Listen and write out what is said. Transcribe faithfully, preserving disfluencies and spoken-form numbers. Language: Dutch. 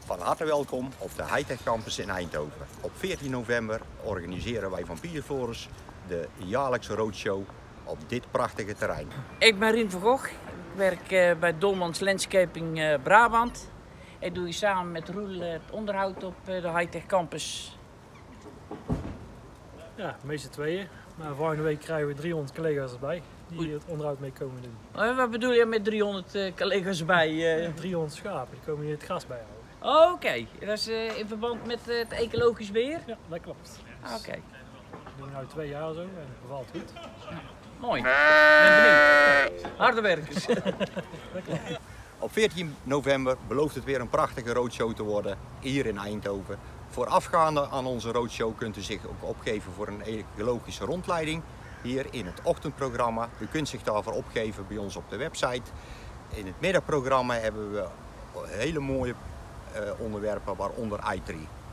Van harte welkom op de Hightech Campus in Eindhoven. Op veertien november organiseren wij van Pierflores de jaarlijkse roadshow op dit prachtige terrein. Ik ben Rien van Gogh. Ik werk uh, bij Dolmans Landscaping uh, Brabant. Ik doe hier samen met Roel uh, het onderhoud op uh, de Hightech Campus. Ja, de meeste tweeën. Maar volgende week krijgen we driehonderd collega's erbij die Oei. het onderhoud mee komen doen. Uh, wat bedoel je met driehonderd uh, collega's bij? Uh... driehonderd schapen, die komen hier het gras bijhouden. Oh, oké, okay. Dat is uh, in verband met uh, het ecologisch beheer? Ja, dat klopt. Ah, oké. Okay. Dat doen we nu twee jaar zo en het bevalt goed. Ja, mooi, ik ben benieuwd. Harde werkers. Op veertien november belooft het weer een prachtige roadshow te worden hier in Eindhoven. Voorafgaande aan onze roadshow kunt u zich ook opgeven voor een ecologische rondleiding hier in het ochtendprogramma. U kunt zich daarvoor opgeven bij ons op de website. In het middagprogramma hebben we hele mooie uh, onderwerpen, waaronder i drie.